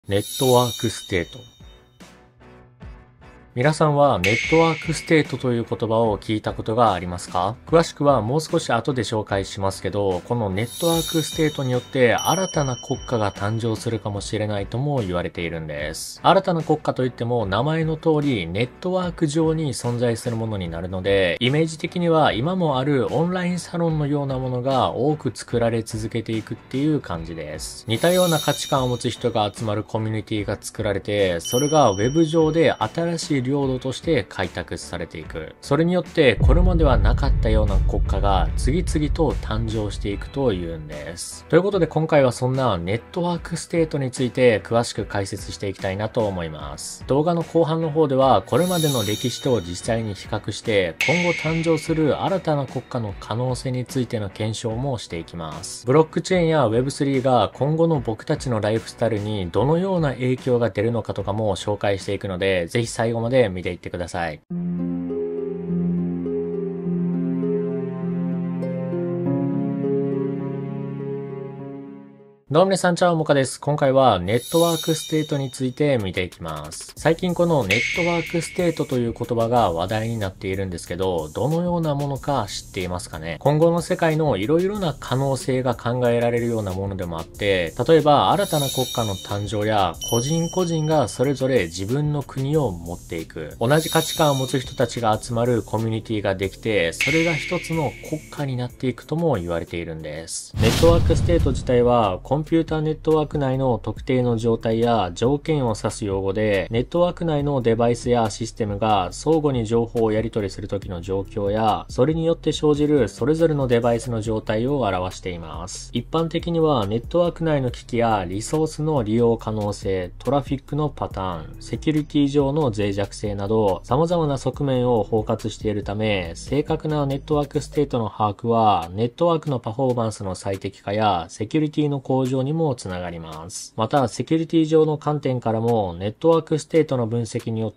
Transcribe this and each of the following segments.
ネットワークステート。皆さんはネットワークステートという言葉を聞いたことがありますか？詳しくはもう少し後で紹介しますけど、このネットワークステートによって新たな国家が誕生するかもしれないとも言われているんです。新たな国家といっても名前の通りネットワーク上に存在するものになるので、イメージ的には今もあるオンラインサロンのようなものが多く作られ続けていくっていう感じです。似たような価値観を持つ人が集まるコミュニティが作られて、それがウェブ上で新しい領土として開拓されていく。それによってこれまではなかったような国家が次々と誕生していくというんです。ということで今回はそんなネットワークステートについて詳しく解説していきたいなと思います。動画の後半の方ではこれまでの歴史と実際に比較して今後誕生する新たな国家の可能性についての検証もしていきます。ブロックチェーンや Web3 が今後の僕たちのライフスタイルにどのような影響が出るのかとかも紹介していくので、ぜひ最後まで見ていってください。どうも皆さん、チャオモカです。今回はネットワークステートについて見ていきます。最近このネットワークステートという言葉が話題になっているんですけど、どのようなものか知っていますかね？今後の世界のいろいろな可能性が考えられるようなものでもあって、例えば新たな国家の誕生や個人個人がそれぞれ自分の国を持っていく。同じ価値観を持つ人たちが集まるコミュニティができて、それが一つの国家になっていくとも言われているんです。ネットワークステート自体はコンピューターネットワーク内の特定の状態や条件を指す用語で、ネットワーク内のデバイスやシステムが相互に情報をやり取りする時の状況や、それによって生じるそれぞれのデバイスの状態を表しています。一般的にはネットワーク内の機器やリソースの利用可能性、トラフィックのパターン、セキュリティ上の脆弱性など様々な側面を包括しているため、正確なネットワークステートの把握はネットワークのパフォーマンスの最適化やセキュリティの向上にもつながります。また、セキュリティ上の観点からも、ネットワークステートの分析によって、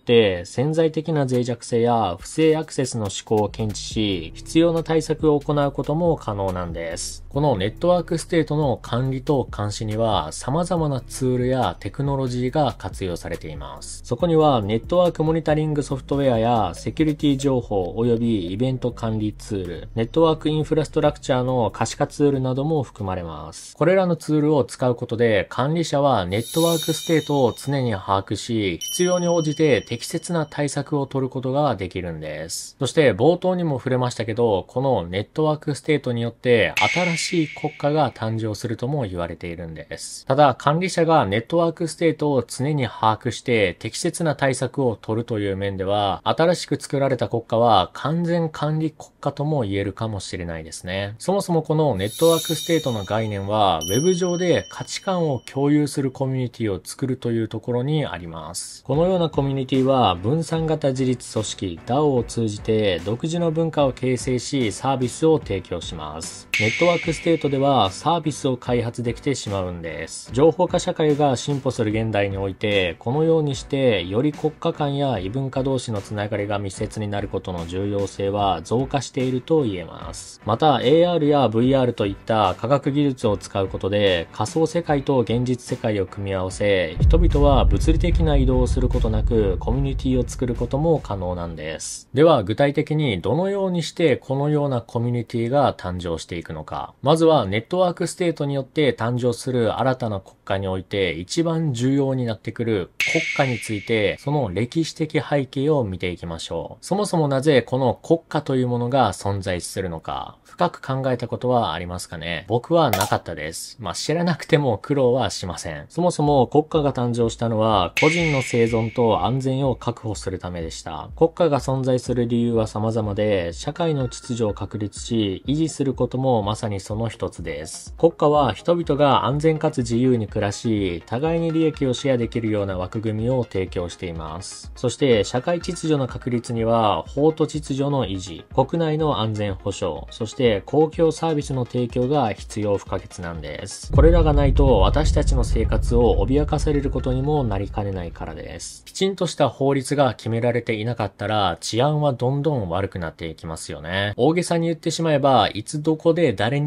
潜在的な脆弱性や不正アクセスの思考を検知し、必要な対策を行うことも可能なんです。このネットワークステートの管理と監視には、様々なツールやテクノロジーが活用されています。そこには、ネットワークモニタリングソフトウェアや、セキュリティ情報及びイベント管理ツール、ネットワークインフラストラクチャーの可視化ツールなども含まれます。これらのツールを使うことで、管理者はネットワークステートを常に把握し、必要に応じて適切な対策を取ることができるんです。そして冒頭にも触れましたけど、このネットワークステートによって新しい国家が誕生するとも言われているんです。ただ、管理者がネットワークステートを常に把握して適切な対策を取るという面では、新しく作られた国家は完全管理国家とも言えるかもしれないですね。そもそもこのネットワークステートの概念は、ウェブ上で価値観を共有するコミュニティを作るというところにあります。このようなコミュニティは分散型自立組織 DAO を通じて独自の文化を形成しサービスを提供します。ネットワークステートではサービスを開発できてしまうんです。情報化社会が進歩する現代において、このようにしてより国家間や異文化同士のつながりが密接になることの重要性は増加していると言えます。また AR や VR といった科学技術を使うことで仮想世界と現実世界を組み合わせ、人々は物理的な移動をすることなくコミュニティを作ることも可能なんです。では具体的にどのようにしてこのようなコミュニティが誕生していくのか。まずはネットワークステートによって誕生する新たな国家において一番重要になってくる国家について、その歴史的背景を見ていきましょう。そもそもなぜこの国家というものが存在するのか、深く考えたことはありますかね？僕はなかったです。知らなくても苦労はしません。そもそも国家が誕生したのは個人の生存と安全を確保するためでした。国家が存在する理由は様々で、社会の秩序を確立し維持することもまさにその一つです。国家は人々が安全かつ自由に暮らし、互いに利益をシェアできるような枠組みを提供しています。そして社会秩序の確立には法と秩序の維持、国内の安全保障、そして公共サービスの提供が必要不可欠なんです。これらがないと私たちの生活を脅かされることにもなりかねないからです。きちんとした法律が決められていなかったら治安はどんどん悪くなっていきますよね。大げさに言ってしまえば、いつどこで誰に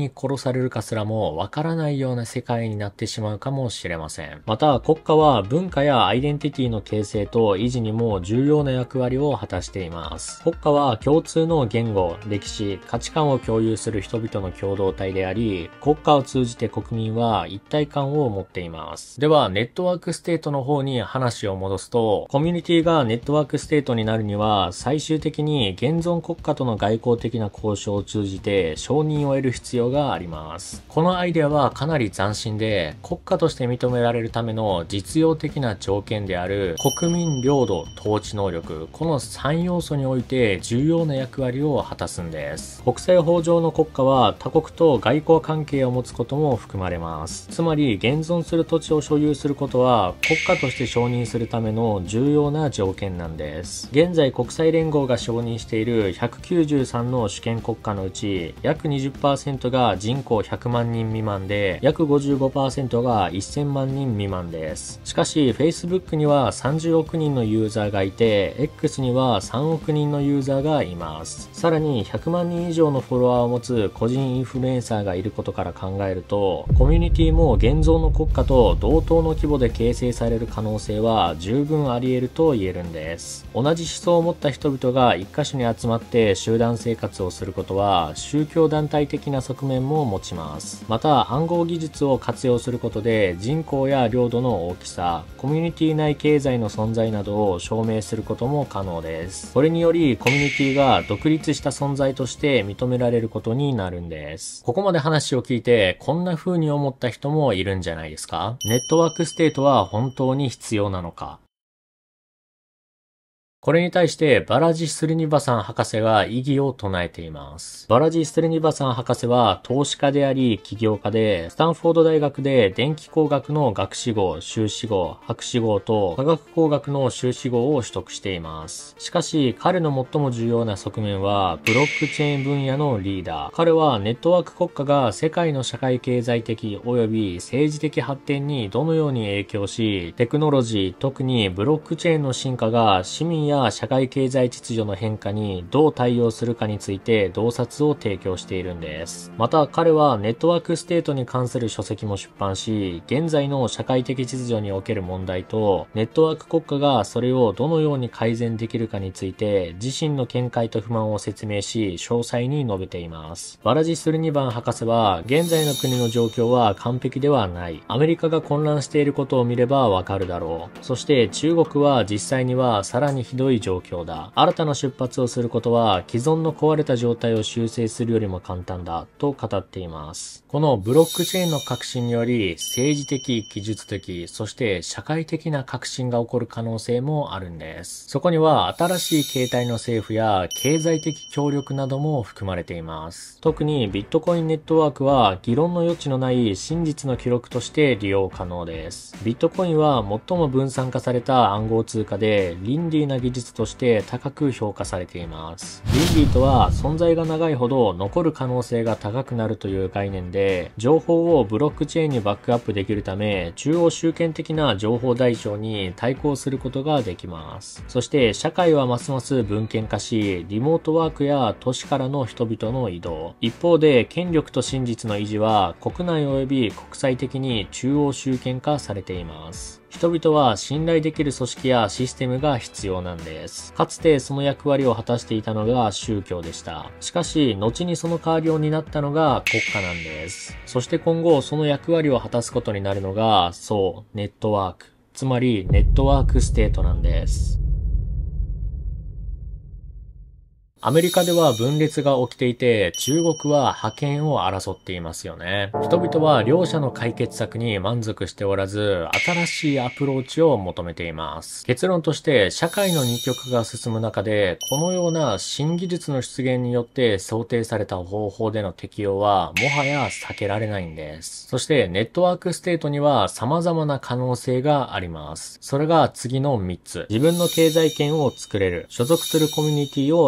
に殺されるかすらもわからないような世界になってしまうかもしれません。また国家は文化やアイデンティティの形成と維持にも重要な役割を果たしています。国家は共通の言語、歴史、価値観を共有する人々の共同体であり、国家を通じて国民は一体感を持っています。では、ネットワークステートの方に話を戻すと、コミュニティがネットワークステートになるには、最終的に現存国家との外交的な交渉を通じて承認を得る必要があります。このアイデアはかなり斬新で、国家として認められるための実用的な条件である国民領土統治能力、この3要素において重要な役割を果たすんです。国際法上の国家は他国と外交関係を持つことも含まれます。つまり現存する土地を所有することは国家として承認するための重要な条件なんです。現在国際連合が承認している193の主権国家のうち約 20% が人口100万人未満で約 55% が1000万人未満です。しかし Facebook には30億人のユーザーがいて X には3億人のユーザーがいます。さらに100万人以上のフォロワーを持つ個人インフルエンサーがいることから考えると、コミュニティも現存の国家と同等の規模で形成される可能性は十分あり得ると言えるんです。同じ思想を持った人々が一箇所に集まって集団生活をすることは宗教団体的な側面も持ちます。また暗号技術を活用することで人口や領土の大きさ、コミュニティ内経済の存在などを証明することも可能です。これによりコミュニティが独立した存在として認められることになるんです。ここまで話を聞いてこんな風に思った人もいるんじゃないですか？ネットワークステートは本当に必要なのか？これに対してバラジ・スルニバサン博士が異議を唱えています。バラジ・スルニバサン博士は投資家であり起業家で、スタンフォード大学で電気工学の学士号、修士号、博士号と化学工学の修士号を取得しています。しかし彼の最も重要な側面はブロックチェーン分野のリーダー。彼はネットワーク国家が世界の社会経済的及び政治的発展にどのように影響し、テクノロジー、特にブロックチェーンの進化が市民や社会経済秩序の変化にどう対応するかについて洞察を提供しているんです。また彼はネットワークステートに関する書籍も出版し、現在の社会的秩序における問題とネットワーク国家がそれをどのように改善できるかについて自身の見解と不満を説明し、詳細に述べています。バラジ・スルニバン博士は現在の国の状況は完璧ではない。アメリカが混乱していることを見ればわかるだろう。そして中国は実際にはさらにひどい状況だ。新たな出発をすることは既存の壊れた状態を修正するよりも簡単だと語っています。このブロックチェーンの革新により政治的、技術的、そして社会的な革新が起こる可能性もあるんです。そこには新しい形態の政府や経済的協力なども含まれています。特にビットコインネットワークは議論の余地のない真実の記録として利用可能です。ビットコインは最も分散化された暗号通貨でリンディーな技術として高く評価されています。リンディーとは存在が長いほど残る可能性が高くなるという概念で、情報をブロックチェーンにバックアップできるため、中央集権的な情報台帳に対抗することができます。そして社会はますます分権化し、リモートワークや都市からの人々の移動。一方で権力と真実の維持は国内及び国際的に中央集権化されています。人々は信頼できる組織やシステムが必要なんです。かつてその役割を果たしていたのが宗教でした。しかし、後にその代わりを担ったのが国家なんです。そして今後その役割を果たすことになるのが、そう、ネットワーク。つまりネットワークステートなんです。アメリカでは分裂が起きていて、中国は覇権を争っていますよね。人々は両者の解決策に満足しておらず、新しいアプローチを求めています。結論として、社会の二極が進む中で、このような新技術の出現によって想定された方法での適用は、もはや避けられないんです。そして、ネットワークステートには様々な可能性があります。それが次の3つ。自分の経済圏を作れる。所属するコミュニティを選べる。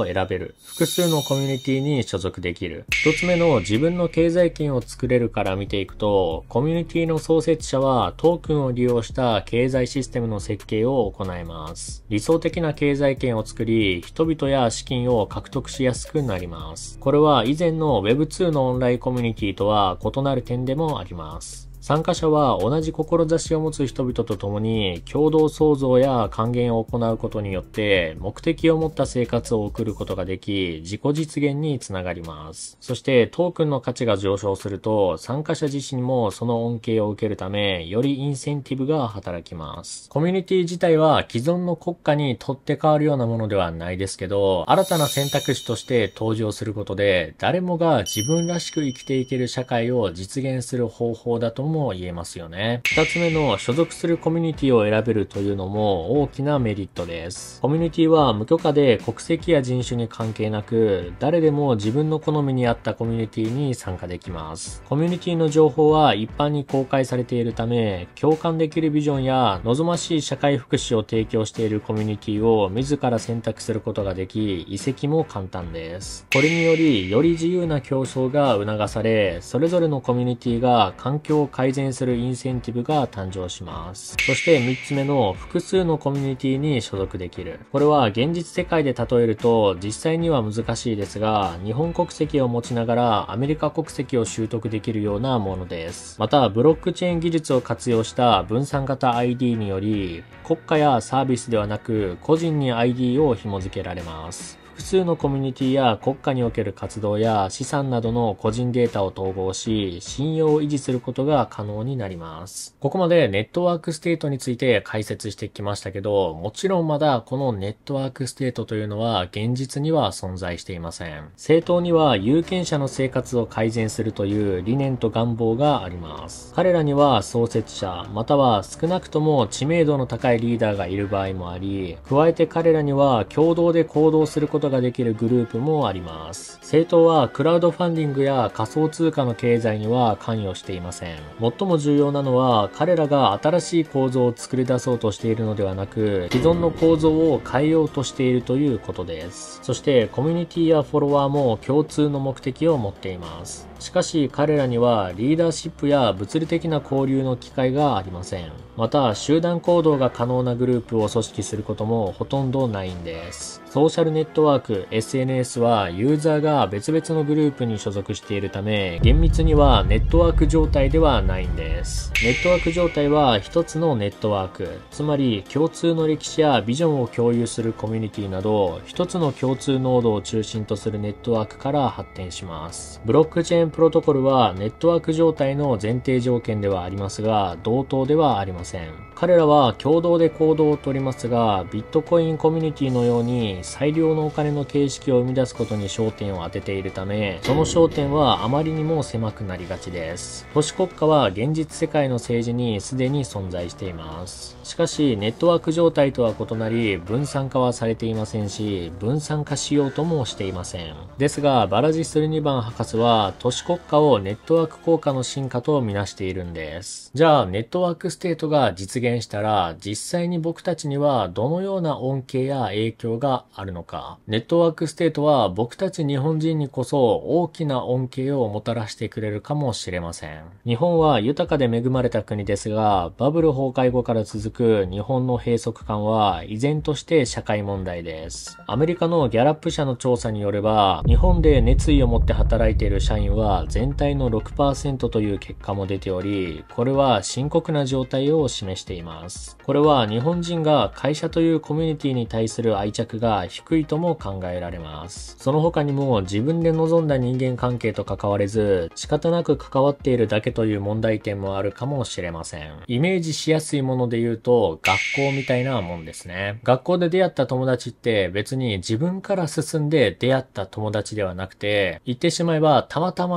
る。複数のコミュニティに所属できる。一つ目の自分の経済圏を作れるから見ていくと、コミュニティの創設者はトークンを利用した経済システムの設計を行います。理想的な経済圏を作り、人々や資金を獲得しやすくなります。これは以前の Web2 のオンラインコミュニティとは異なる点でもあります。参加者は同じ志を持つ人々と共に共同創造や還元を行うことによって目的を持った生活を送ることができ、自己実現につながります。そしてトークンの価値が上昇すると参加者自身もその恩恵を受けるため、よりインセンティブが働きます。コミュニティ自体は既存の国家に取って代わるようなものではないですけど、新たな選択肢として登場することで誰もが自分らしく生きていける社会を実現する方法だとも言えますよね。二つ目の所属するコミュニティを選べるというのも大きなメリットです。コミュニティは無許可で国籍や人種に関係なく、誰でも自分の好みに合ったコミュニティに参加できます。コミュニティの情報は一般に公開されているため、共感できるビジョンや望ましい社会福祉を提供しているコミュニティを自ら選択することができ、移籍も簡単です。これにより、より自由な競争が促され、それぞれのコミュニティが環境を改善するインセンティブが誕生します。そして3つ目の複数のコミュニティに所属できる。これは現実世界で例えると実際には難しいですが、日本国籍を持ちながらアメリカ国籍を習得できるようなものです。またブロックチェーン技術を活用した分散型 ID により、国家やサービスではなく個人に ID を紐付けられます。複数のコミュニティや国家における活動や資産などの個人データを統合し、信用を維持することが可能になります。ここまでネットワークステートについて解説してきましたけど、もちろんまだこのネットワークステートというのは現実には存在していません。政党には有権者の生活を改善するという理念と願望があります。彼らには創設者、または少なくとも知名度の高いリーダーがいる場合もあり、加えて彼らには共同で行動することができるグループもあります。政党はクラウドファンディングや仮想通貨の経済には関与していません。最も重要なのは、彼らが新しい構造を作り出そうとしているのではなく、既存の構造を変えようとしているということです。そしてコミュニティやフォロワーも共通の目的を持っています。しかし彼らにはリーダーシップや物理的な交流の機会がありません。また集団行動が可能なグループを組織することもほとんどないんです。ソーシャルネットワーク SNS はユーザーが別々のグループに所属しているため、厳密にはネットワーク状態ではないんです。ネットワーク状態は一つのネットワーク、つまり共通の歴史やビジョンを共有するコミュニティなど、一つの共通ノードを中心とするネットワークから発展します。ブロックチェーンプロトコルはネットワーク状態の前提条件ではありますが、同等ではありません。彼らは共同で行動をとりますが、ビットコインコミュニティのように最良のお金の形式を生み出すことに焦点を当てているため、その焦点はあまりにも狭くなりがちです。都市国家は現実世界の政治にすでに存在しています。しかしネットワーク状態とは異なり、分散化はされていませんし、分散化しようともしていません。ですがバラジ・スルニバン博士は都市国家をネットワーク効果の進化とみなしているんです。じゃあネットワークステートが実現したら、実際に僕たちにはどのような恩恵や影響があるのか。ネットワークステートは僕たち日本人にこそ大きな恩恵をもたらしてくれるかもしれません。日本は豊かで恵まれた国ですが、バブル崩壊後から続く日本の閉塞感は依然として社会問題です。アメリカのギャラップ社の調査によれば、日本で熱意を持って働いている社員は全体の 6% という結果も出ており、これは深刻な状態を示しています。これは日本人が会社というコミュニティに対する愛着が低いとも考えられます。その他にも自分で望んだ人間関係と関われず、仕方なく関わっているだけという問題点もあるかもしれません。イメージしやすいもので言うと、学校みたいなもんですね。学校で出会った友達って別に自分から進んで出会った友達ではなくて、言ってしまえばたまたま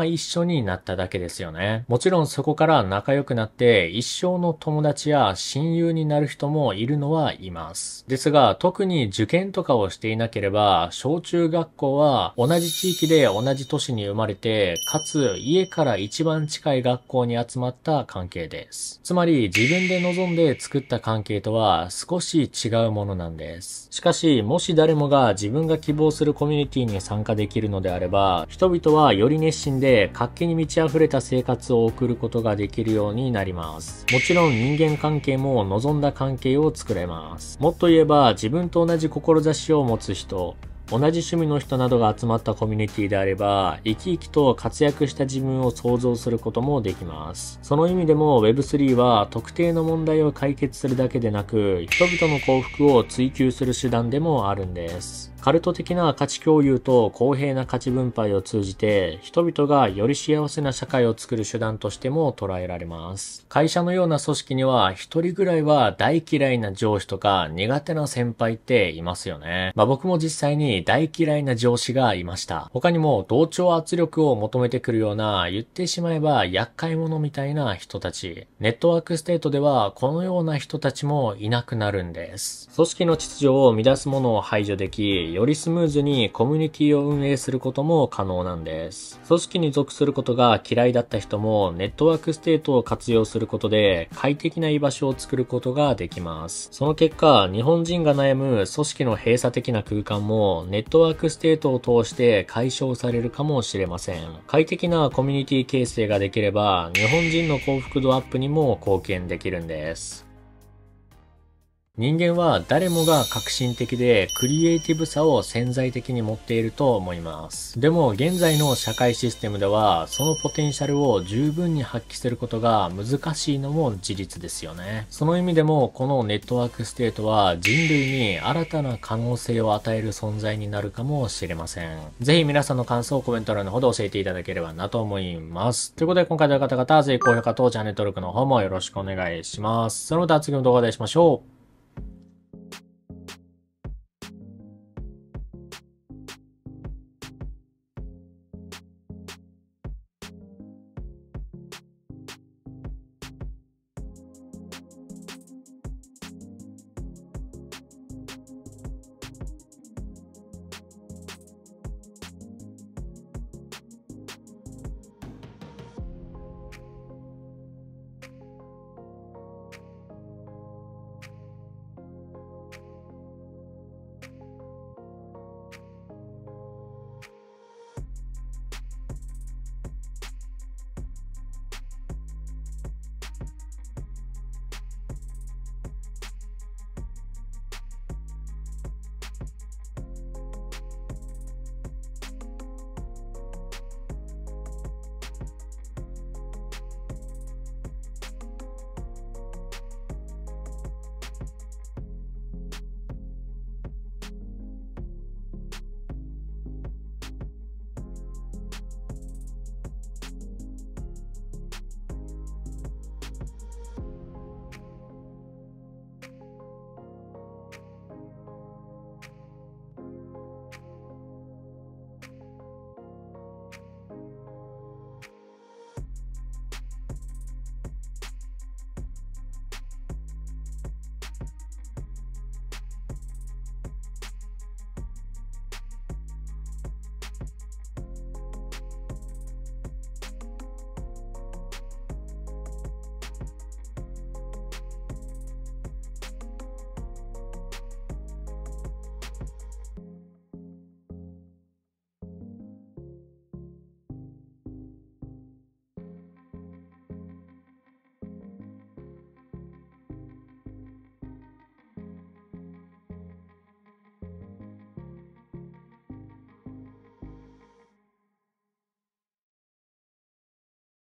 ま一緒になっただけですよね。もちろんそこから仲良くなって一生の友達や親友になる人もいるのはいます。ですが、特に受験とかをしていなければ、小中学校は同じ地域で同じ都市に生まれて、かつ家から一番近い学校に集まった関係です。つまり自分で望んで作った関係とは少し違うものなんです。しかし、もし誰もが自分が希望するコミュニティに参加できるのであれば、人々はより熱心で活気に満ち溢れた生活を送ることができるようになります。もちろん人間関係も望んだ関係を作れます。もっと言えば自分と同じ志を持つ人、同じ趣味の人などが集まったコミュニティであれば、生き生きと活躍した自分を想像することもできます。その意味でも Web3 は特定の問題を解決するだけでなく、人々の幸福を追求する手段でもあるんです。カルト的な価値共有と公平な価値分配を通じて、人々がより幸せな社会を作る手段としても捉えられます。会社のような組織には一人ぐらいは大嫌いな上司とか苦手な先輩っていますよね。僕も実際に大嫌いな上司がいました。他にも同調圧力を求めてくるような、言ってしまえば厄介者みたいな人たち。ネットワークステートではこのような人たちもいなくなるんです。組織の秩序を乱すものを排除でき、よりスムーズにコミュニティを運営することも可能なんです。組織に属することが嫌いだった人もネットワークステートを活用することで快適な居場所を作ることができます。その結果、日本人が悩む組織の閉鎖的な空間もネットワークステートを通して解消されるかもしれません。快適なコミュニティ形成ができれば、日本人の幸福度アップにも貢献できるんです。人間は誰もが革新的でクリエイティブさを潜在的に持っていると思います。でも現在の社会システムではそのポテンシャルを十分に発揮することが難しいのも事実ですよね。その意味でもこのネットワークステートは人類に新たな可能性を与える存在になるかもしれません。ぜひ皆さんの感想をコメント欄の方で教えていただければなと思います。ということで今回の方々ぜひ高評価とチャンネル登録の方もよろしくお願いします。その他次の動画でお会いしましょう。